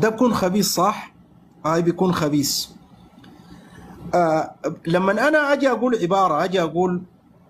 ده بيكون خبيث صح؟ هاي بيكون خبيث. لما أنا أجي أقول عبارة، أجي أقول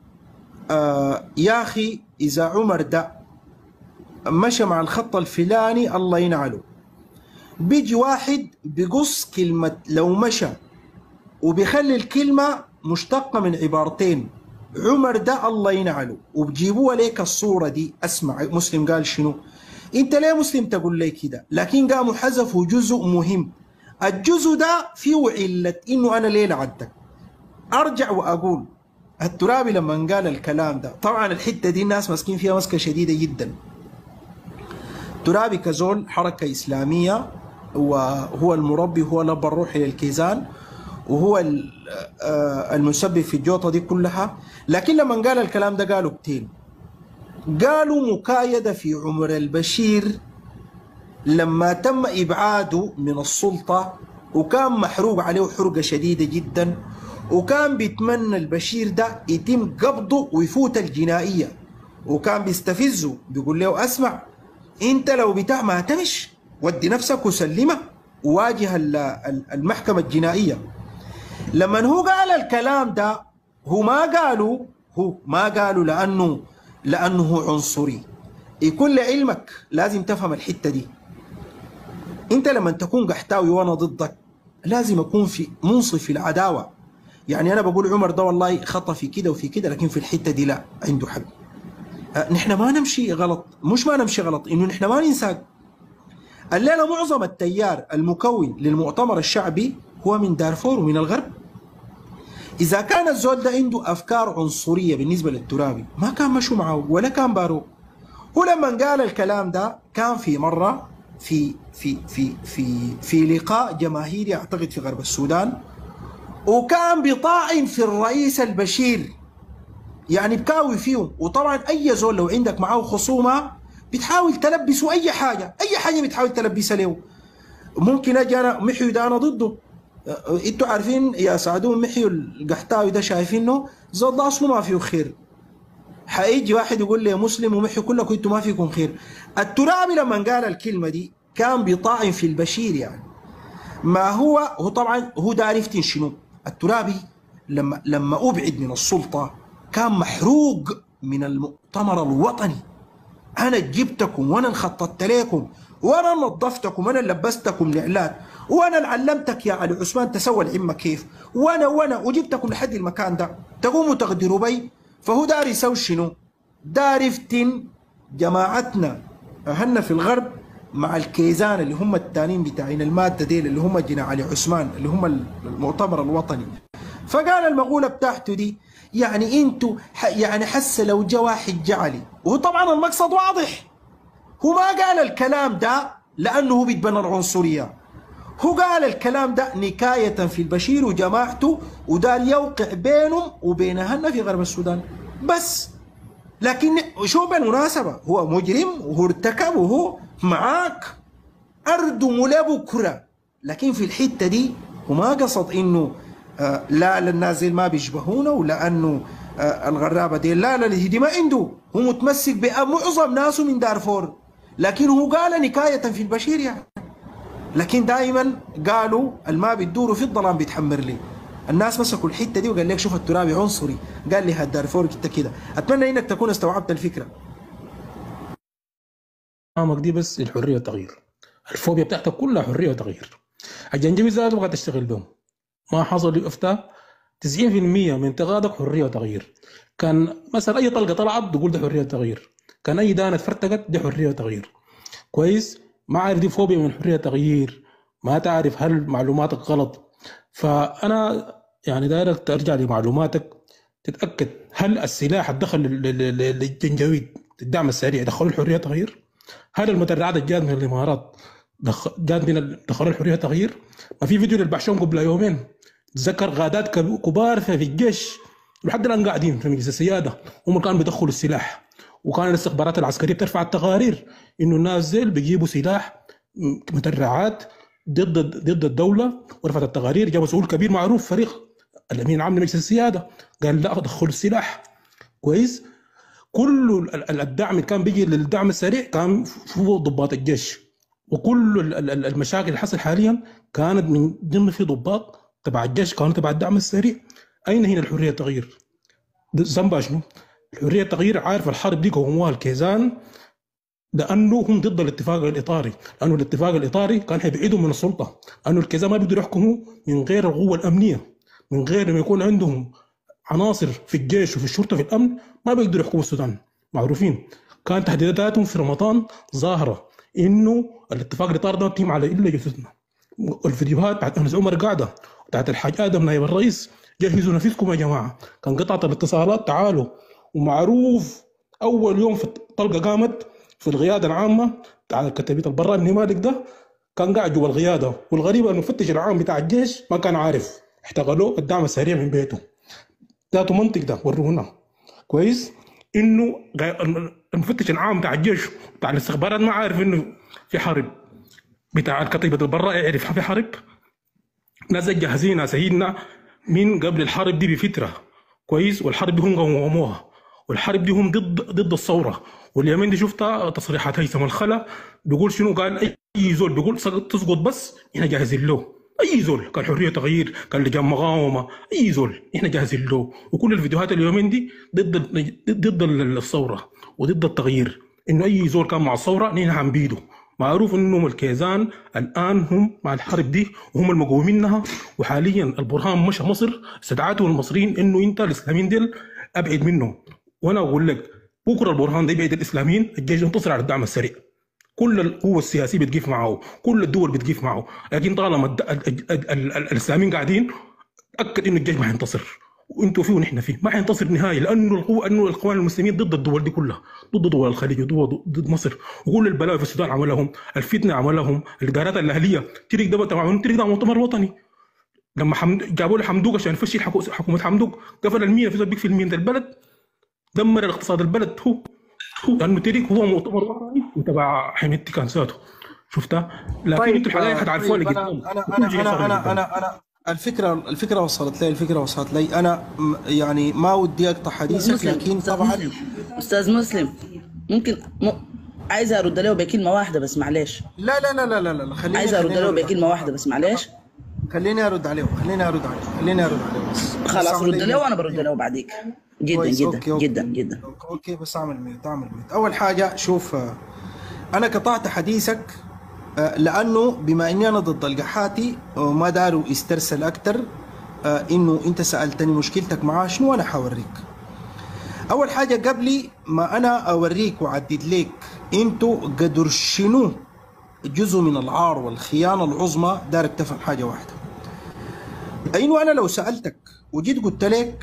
يا أخي إذا عمر ده مشى مع الخط الفلاني الله ينعله، بيجي واحد بيقص كلمة لو مشى وبيخلي الكلمة مشتقة من عبارتين، عمر ده الله ينعله، وبجيبوها ليك الصورة دي. اسمع مسلم قال شنو؟ انت ليه مسلم تقول لي كده؟ لكن قاموا حذفوا جزء مهم. الجزء ده فيه علة انه انا ليه لعدك. ارجع واقول الترابي لما قال الكلام ده، طبعا الحتة دي الناس ماسكين فيها مسكة شديدة جدا. ترابي كزول حركة إسلامية، وهو المربي، هو الأب الروحي للكيزان، وهو المسبب في الجوطة دي كلها. لكن لما قال الكلام ده قالوا كتير، قالوا مكايدة في عمر البشير لما تم إبعاده من السلطة، وكان محروق عليه حرقة شديدة جدا، وكان بيتمنى البشير ده يتم قبضه ويفوت الجنائية، وكان بيستفزه بيقول له اسمع، انت لو بتاع ما تمش ودي نفسك وسلمه وواجه المحكمة الجنائية. لما هو قال الكلام ده، هو ما قالوا لأنه عنصري. يكون لعلمك لازم تفهم الحتة دي. انت لما تكون قحتاوي وانا ضدك لازم اكون في منصف في العداوة. يعني انا بقول عمر ده والله خطأ في كده وفي كده، لكن في الحتة دي لا، عنده حق. نحن ما نمشي غلط، مش ما نمشي غلط، انه نحن ما ننسى الليله معظم التيار المكون للمؤتمر الشعبي هو من دارفور ومن الغرب. اذا كان الزول ده عنده افكار عنصريه بالنسبه للترابي ما كان مشوا معه ولا كان بارو. هو لما قال الكلام ده كان في مره في لقاء جماهيري اعتقد في غرب السودان، وكان بيطاعن في الرئيس البشير، يعني بكاوي فيهم. وطبعا اي زول لو عندك معاه خصومه بتحاول تلبسه اي حاجه بتحاول تلبسها له. ممكن اجي انا محيو ده انا ضده. انتوا عارفين يا سعدون محيو القحطاوي ده شايفينه زول ده اصله ما فيه خير. حيجي واحد يقول لي يا مسلم ومحيو كلكم انتوا ما فيكم خير. الترابي لما قال الكلمه دي كان بيطاعن في البشير. يعني ما هو طبعا هو ده عرفتين شنو الترابي لما ابعد من السلطه كان محروق من المؤتمر الوطني. انا جبتكم وانا انخططت لكم وانا نظفتكم وانا لبستكم الاعلان وانا علمتك يا علي عثمان تسوى العمه كيف، وانا وجبتكم لحد المكان ده تقوموا تغدروا بي. فهو دار يسوي شنو؟ دار يفتن جماعتنا اهلنا في الغرب مع الكيزان اللي هم التانيين بتاعين الماده ديل اللي هم جنا علي عثمان اللي هم المؤتمر الوطني. فقال المقوله بتاعته دي يعني انتوا يعني حس لو جا واحد جعلي، وطبعا المقصد واضح. هو ما قال الكلام ده لانه هو بيتبنى العنصريه، هو قال الكلام ده نكايه في البشير وجماعته ودار يوقع بينهم وبين اهلنا في غرب السودان بس. لكن شو بالمناسبه هو مجرم وهو ارتكب وهو معاك اردم لبكره، لكن في الحته دي هو ما قصد انه لا النازل ما بيشبهونا ولانه الغرابه دي لا دي ما عنده. هو متمسك بمعظم ناسه من دارفور، لكن هو قال نكايه في البشير يعني. لكن دائما قالوا الما بتدوروا في الظلام بيتحمر لي. الناس مسكوا الحته دي وقال لك شوف الترابي عنصري، قال لي هاد دارفور كده. اتمنى انك تكون استوعبت الفكره. دي بس الحريه والتغيير، الفوبيا بتاعتك كلها حريه وتغيير. الجنجبي ذاته بغى تشتغل بهم، ما حصل يفتى 90% من انتقادك حريه وتغيير. كان مثلا اي طلقه طلعت تقول ده حريه وتغيير، كان اي دانه اتفرتقت دي حريه وتغيير. كويس؟ ما عارف دي فوبيا من حريه وتغيير، ما تعرف هل معلوماتك غلط. فانا يعني دايرك ترجع لمعلوماتك تتاكد هل السلاح الدخل للجنجويد الدعم السريع دخلوا الحريه وتغيير؟ هل المدرعات الجاد من الامارات جاد من دخلوا الحريه وتغيير؟ ما في فيديو للبحشون قبل يومين تذكر غادات كبار في الجيش لحد الان قاعدين في مجلس السياده هم كانوا بيدخلوا السلاح، وكان الاستخبارات العسكريه بترفع التقارير انه الناس زي بيجيبوا سلاح مدرعات ضد الدوله، ورفعت التقارير. جاء مسؤول كبير معروف فريق الامين العام لمجلس السياده قال لا دخلوا السلاح. كويس؟ كل الدعم اللي كان بيجي للدعم السريع كان فوق ضباط الجيش وكل المشاكل اللي حصل حاليا كانت من ضمن في ضباط تبع الجيش، كانوا تبع الدعم السريع. اين هنا الحريه التغيير؟ ذنبها شنو؟ الحريه التغيير عارف الحرب دي قوموها الكيزان لانه هم ضد الاتفاق الاطاري، لانه الاتفاق الاطاري كان حيبعدهم من السلطه، لانه الكيزان ما بيقدروا يحكموا من غير القوه الامنيه، من غير ما يكون عندهم عناصر في الجيش وفي الشرطه في الامن ما بيقدروا يحكموا السودان. معروفين كانت تهديداتهم في رمضان ظاهره انه الاتفاق الاطاري ده بتيم على الا جثثنا. الفيديوهات بتاعت انس عمر قاعده بتاعت الحاج ادم نائب الرئيس، جهزوا نفسكم يا جماعه، كان قطعه الاتصالات تعالوا. ومعروف اول يوم في الطلقه قامت في القياده العامه بتاع الكتيبه البراء بن مالك ده، كان قاعد جوا القياده، والغريب انه المفتش العام بتاع الجيش ما كان عارف، احتغلوه الدعم السريع من بيته. ذاته منطق ده ورونا كويس انه المفتش العام بتاع الجيش بتاع الاستخبارات ما عارف انه في حرب، بتاع الكتيبه البراء يعرف في حرب. ناس جاهزين سيدنا من قبل الحرب دي بفتره كويس، والحرب دي هم قوموها، والحرب دي هم ضد الثوره. واليمين دي شفتها تصريحات هيثم الخلا بيقول شنو، قال اي زول بيقول تسقط بس احنا جاهزين له، اي زول كان حريه تغيير كان لجان مقاومه، اي زول احنا جاهزين له. وكل الفيديوهات اليومين دي ضد الثوره وضد التغيير، انه اي زول كان مع الثوره نحن حنبيده. معروف انهم الكيزان الان هم مع الحرب دي وهم المقومين منها. وحاليا البرهان مشى مصر، استدعته المصريين انه انت الاسلاميين ديل ابعد منهم. وانا اقول لك بكره البرهان ده يبعد الاسلاميين، الجيش ينتصر على الدعم السريع. كل القوة السياسية بتقيف معه، كل الدول بتقيف معه، لكن طالما الاسلاميين قاعدين اكد انه الجيش ما حينتصر، وانتوا فيه ونحن فيه ما حينتصر نهائي، لانه القوة انه الاخوان المسلمين ضد الدول دي كلها، ضد دول الخليج وضد مصر. وكل البلاوي في السودان عملهم، الفتنة عملهم، الادارات الاهلية. تريك ده تريك ده مؤتمر وطني لما جابوا له حمدوق عشان يفشل حكومة حمدوق، قفل المينا في بيقفل المينا البلد، دمر الاقتصاد البلد. هو لانه تريك هو مؤتمر وطني وتبع حميدتي كان ذاته شفتها. لكن طيب انتوا الحقائق حتعرفوها طيب لقدام. انا الفكره وصلت لي انا يعني ما ودي اقطع حديثك، لكن طبعا استاذ مسلم ممكن عايزه ارد له بكلمه واحده بس معلش. لا لا لا لا لا لا خليني عايزه ارد له بكلمه واحده بس معلش. خليني ارد عليه بس خلاص رد له وانا برد له بعديك. جدا جدا أوكي. جدا جدا اوكي بس اعمل ميوت. اول حاجه شوف، انا قطعت حديثك لانه بما اني انا ضد القحاتي وما داروا يسترسل اكثر، انه انت سالتني مشكلتك معاه شنو، وانا حوريك. اول حاجه قبل ما انا اوريك واعدد لك انتوا قدر شنو جزء من العار والخيانه العظمى، دارك تفهم حاجه واحده، انه انا لو سالتك وجيت قلت لك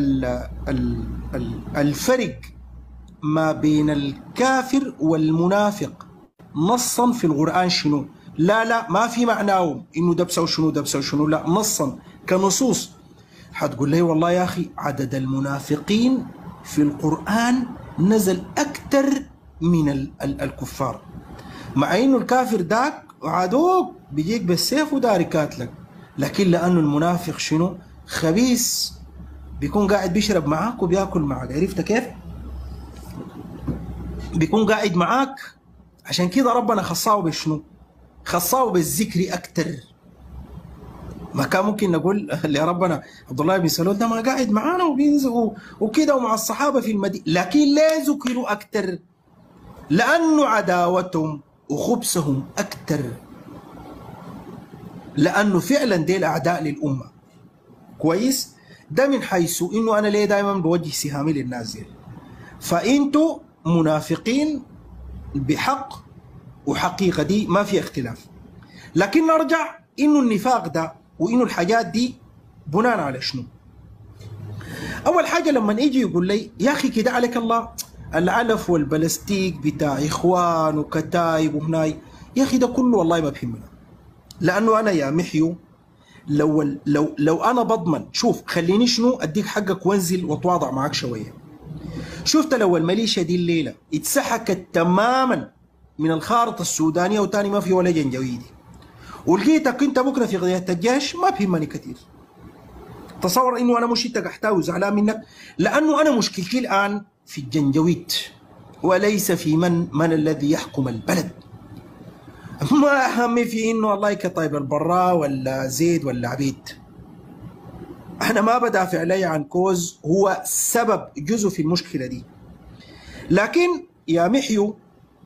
الفرق ما بين الكافر والمنافق نصا في القرآن شنو؟ لا ما في معناه انه ده بسوي شنو، لا نصا كنصوص. حتقول لي والله يا اخي عدد المنافقين في القرآن نزل اكثر من الكفار، مع انه الكافر داك عدوك بيجيك بالسيف وداري قاتلك، لكن لانه المنافق شنو؟ خبيث، بيكون قاعد بيشرب معاك وبياكل معاك. عرفت كيف؟ بيكون قاعد معاك، عشان كده ربنا خصاه بشنو؟ خصاه بالذكر اكثر. ما كان ممكن نقول لربنا عبد الله بن سلول ده ما قاعد معانا وبينزل وكده ومع الصحابه في المدينه، لكن ليه ذكروا اكثر؟ لانه عداوتهم وخبثهم اكثر، لانه فعلا ديل اعداء للامه. كويس؟ ده من حيث انه انا ليه دائما بوجه سهامي للناس دي. فانتوا منافقين بحق وحقيقه، دي ما في اختلاف. لكن نرجع انه النفاق ده وانه الحاجات دي بناء على شنو؟ اول حاجه لما يجي يقول لي يا اخي كده عليك الله العلف والبلاستيك بتاع اخوان وكتايب وهناي، يا اخي ده كله والله ما بهمنا، لانه انا يا محيو لو انا بضمن، شوف خليني شنو اديك حقك وانزل واتواضع معك شويه. شفت لو الميليشيا دي الليله اتسحكت تماما من الخارطه السودانيه وتاني ما في ولا جنجويدي، ولقيتك انت بكره في قضيه الجيش، ما بهمني كثير. تصور انه انا مش انت قحتاوي وزعلان منك، لانه انا مشكلتي الان في الجنجويد وليس في من الذي يحكم البلد. ما أهمي في إنه والله كطيب البراء ولا زيد ولا عبيد. أنا ما بدافع لي عن كوز هو سبب جزء في المشكلة دي. لكن يا محيو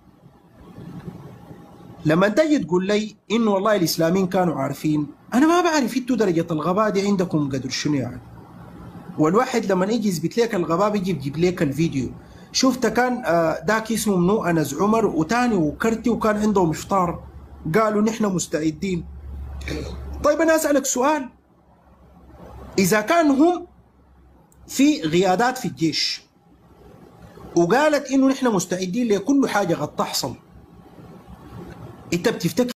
لما تجي تقول لي إنه والله الإسلاميين كانوا عارفين، أنا ما بعرف إنتوا درجة الغباء دي عندكم قدر شنو يعني. والواحد لما يجي يثبت لك الغباء بيجي يجيب لك الفيديو. شفت كان داك اسمه منو أنس عمر وتاني وكرتي وكان عندهم إفطار قالوا نحن مستعدين. طيب أنا أسألك سؤال، إذا كان هم في قيادات في الجيش وقالت إنه نحن مستعدين لكل حاجة قد تحصل، أنت بتفتكر